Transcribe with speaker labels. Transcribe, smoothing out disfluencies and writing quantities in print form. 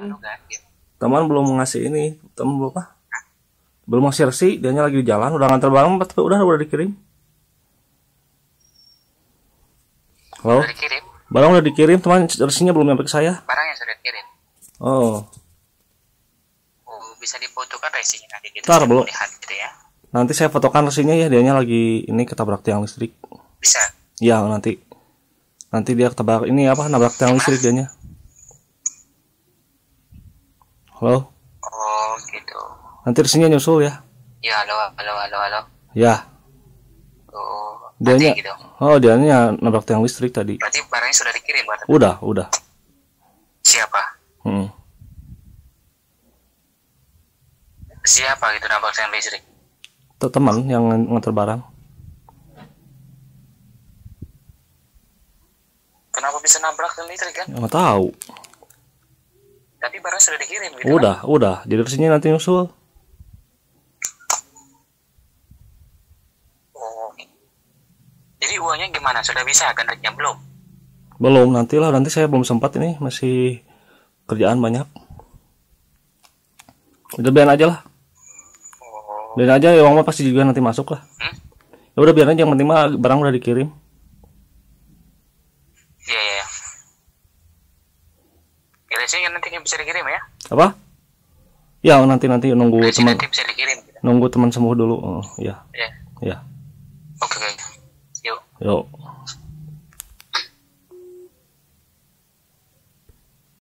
Speaker 1: Anu kan gitu.
Speaker 2: Teman belum ngasih ini, teman belum apa? Belum ngasih resi, dianya lagi di jalan, udah nganter barang, tapi udah dikirim. Halo,
Speaker 1: Udah dikirim,
Speaker 2: barang udah dikirim, teman resinya belum nyampe ke saya.
Speaker 1: barang yang sudah dikirim.
Speaker 2: Oh,
Speaker 1: Oh, bisa difotokan resinya nanti gitu.
Speaker 2: ntar
Speaker 1: Saya
Speaker 2: belum.
Speaker 1: mau lihat gitu ya.
Speaker 2: Nanti saya fotokan resinya ya, dianya lagi ini ketabrak tiang listrik.
Speaker 1: Bisa.
Speaker 2: Ya nanti dia ketabrak ini apa nabrak tiang listrik dianya. Halo,
Speaker 1: Oh, gitu.
Speaker 2: nanti resinya nyusul ya.
Speaker 1: Ya, halo, halo, halo, halo.
Speaker 2: Ya,
Speaker 1: Oh,
Speaker 2: dianya.
Speaker 1: nanti gitu.
Speaker 2: Oh, dianya nabrak tiang listrik tadi.
Speaker 1: Berarti barangnya sudah dikirim, Pak.
Speaker 2: Udah.
Speaker 1: Siapa?
Speaker 2: Hmm.
Speaker 1: Siapa gitu nabrak yang listrik?
Speaker 2: Teman yang nganter barang.
Speaker 1: Kenapa bisa nabrak yang listrik kan?
Speaker 2: Nggak tahu.
Speaker 1: Tapi barang sudah dikirim gitu.
Speaker 2: Udah. Jadi resinya nanti nyusul.
Speaker 1: Oh. Jadi uangnya gimana? Sudah bisa kan? Belum.
Speaker 2: Belum, nanti saya belum sempat ini, masih kerjaan banyak. Udah biarin aja lah.
Speaker 1: Oh.
Speaker 2: Biarin aja, uang mah pasti juga nanti masuk lah. Ya udah biarin aja, yang penting mah barang udah dikirim.
Speaker 1: Iya, iya. Resinya nanti bisa dikirim ya?
Speaker 2: Apa? Ya nanti nunggu
Speaker 1: Resinya
Speaker 2: teman
Speaker 1: nanti bisa dikirim gitu.
Speaker 2: nunggu teman sembuh dulu. Oh, ya.
Speaker 1: Ya.
Speaker 2: Ya.
Speaker 1: Oke, oke. Yuk.
Speaker 2: Yuk.